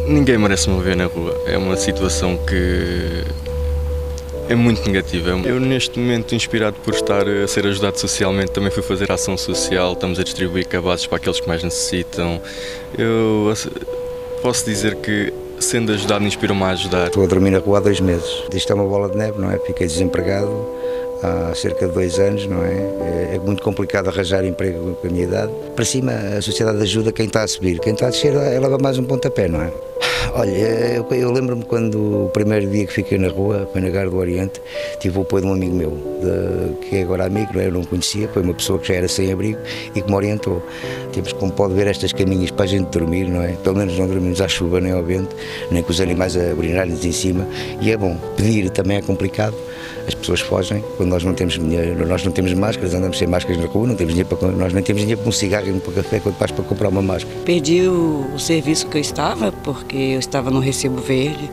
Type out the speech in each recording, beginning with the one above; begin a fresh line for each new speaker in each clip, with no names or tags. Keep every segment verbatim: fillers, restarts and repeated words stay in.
Ninguém merece morrer na rua. É uma situação que é muito negativa. Eu, neste momento, inspirado por estar a ser ajudado socialmente, também fui fazer ação social. Estamos a distribuir cabazes para aqueles que mais necessitam. Eu posso dizer que, sendo ajudado, inspirou-me a ajudar.
Estou a dormir na rua há dois meses. Isto é uma bola de neve, não é? Fiquei desempregado há cerca de dois anos, não é? É muito complicado arranjar emprego com a minha idade. Para cima, a sociedade ajuda quem está a subir. Quem está a descer, ela leva mais um pontapé, não é? Olha, eu, eu lembro-me quando o primeiro dia que fiquei na rua, foi na Gar do Oriente, tive o apoio de um amigo meu, de, que é agora amigo, não é? Eu não conhecia, foi uma pessoa que já era sem abrigo e que me orientou. Temos, como pode ver, estas caminhas para a gente dormir, não é? Pelo menos não dormimos à chuva nem ao vento, nem com os animais a urinarem-nos em cima. E é bom, pedir também é complicado. As pessoas fogem, quando nós não temos dinheiro, nós não temos máscaras, andamos sem máscaras na rua, não temos dinheiro para, nós nem temos dinheiro para um cigarro e para um café, quanto mais para comprar uma máscara.
Perdi o, o serviço que eu estava, porque eu estava no Recibo Verde,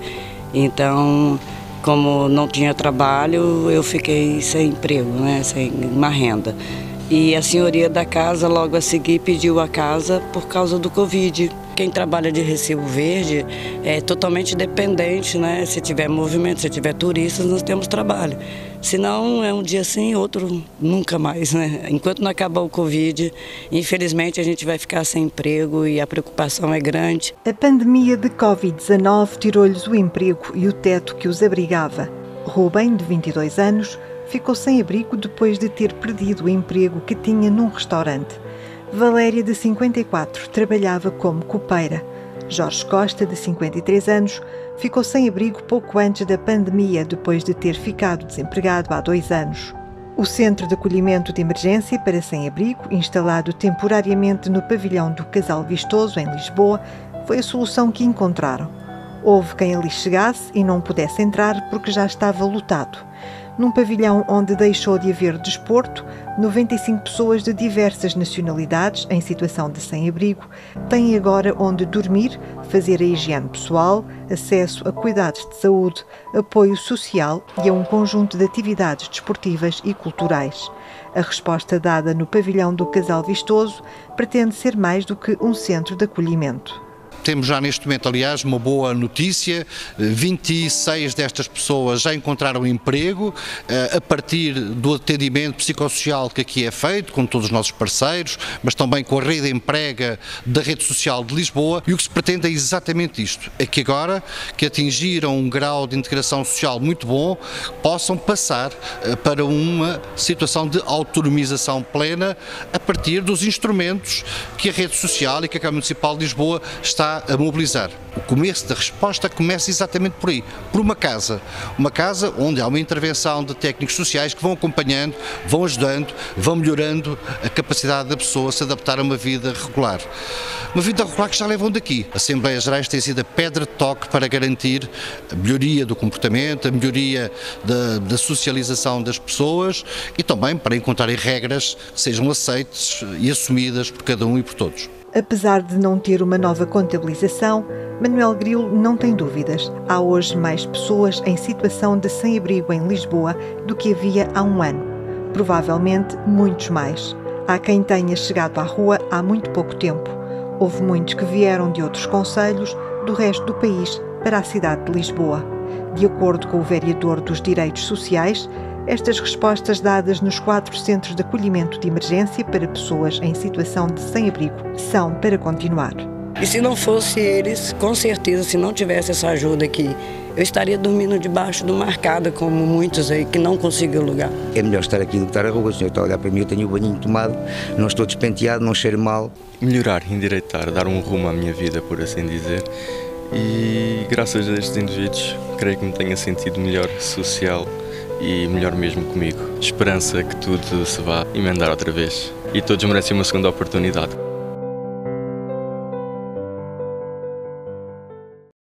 então, como não tinha trabalho, eu fiquei sem emprego, né, sem uma renda. E a senhoria da casa, logo a seguir, pediu a casa por causa do Covid. Quem trabalha de Recibo Verde é totalmente dependente, né? Se tiver movimento, se tiver turistas, nós temos trabalho. Senão é um dia sim, outro nunca mais, né? Enquanto não acabar o Covid, infelizmente a gente vai ficar sem emprego e a preocupação é grande.
A pandemia de Covid dezenove tirou-lhes o emprego e o teto que os abrigava. Rubem, de vinte e dois anos, ficou sem abrigo depois de ter perdido o emprego que tinha num restaurante. Valéria, de cinquenta e quatro, trabalhava como copeira. Jorge Costa, de cinquenta e três anos, ficou sem abrigo pouco antes da pandemia, depois de ter ficado desempregado há dois anos. O Centro de Acolhimento de Emergência para Sem-Abrigo, instalado temporariamente no pavilhão do Casal Vistoso, em Lisboa, foi a solução que encontraram. Houve quem ali chegasse e não pudesse entrar porque já estava lotado. Num pavilhão onde deixou de haver desporto, noventa e cinco pessoas de diversas nacionalidades, em situação de sem-abrigo, têm agora onde dormir, fazer a higiene pessoal, acesso a cuidados de saúde, apoio social e a um conjunto de atividades desportivas e culturais. A resposta dada no pavilhão do Casal Vistoso pretende ser mais do que um centro de acolhimento.
Temos já neste momento, aliás, uma boa notícia, vinte e seis destas pessoas já encontraram emprego a partir do atendimento psicossocial que aqui é feito, com todos os nossos parceiros, mas também com a rede emprega da rede social de Lisboa, e o que se pretende é exatamente isto, é que agora que atingiram um grau de integração social muito bom, possam passar para uma situação de autonomização plena a partir dos instrumentos que a rede social e que a Câmara Municipal de Lisboa está a mobilizar. O começo da resposta começa exatamente por aí, por uma casa. Uma casa onde há uma intervenção de técnicos sociais que vão acompanhando, vão ajudando, vão melhorando a capacidade da pessoa a se adaptar a uma vida regular. Uma vida regular que já levam daqui. A Assembleias Gerais tem sido a pedra de toque para garantir a melhoria do comportamento, a melhoria da, da socialização das pessoas e também para encontrarem regras que sejam aceites e assumidas por cada um e por todos.
Apesar de não ter uma nova contabilização, Manuel Grilo não tem dúvidas. Há hoje mais pessoas em situação de sem-abrigo em Lisboa do que havia há um ano. Provavelmente muitos mais. Há quem tenha chegado à rua há muito pouco tempo. Houve muitos que vieram de outros concelhos do resto do país para a cidade de Lisboa. De acordo com o vereador dos Direitos Sociais, estas respostas dadas nos quatro centros de acolhimento de emergência para pessoas em situação de sem-abrigo são para continuar.
E se não fosse eles, com certeza, se não tivesse essa ajuda aqui, eu estaria dormindo debaixo do marcada, como muitos aí que não conseguiu lugar. É
melhor estar aqui do que estar na rua. O senhor está a olhar para mim, eu tenho o banhinho tomado, não estou despenteado, não cheiro mal.
Melhorar, endireitar, dar um rumo à minha vida, por assim dizer. E graças a estes indivíduos, creio que me tenha sentido melhor social e melhor mesmo comigo. Esperança que tudo se vá emendar outra vez. E todos merecem uma segunda oportunidade.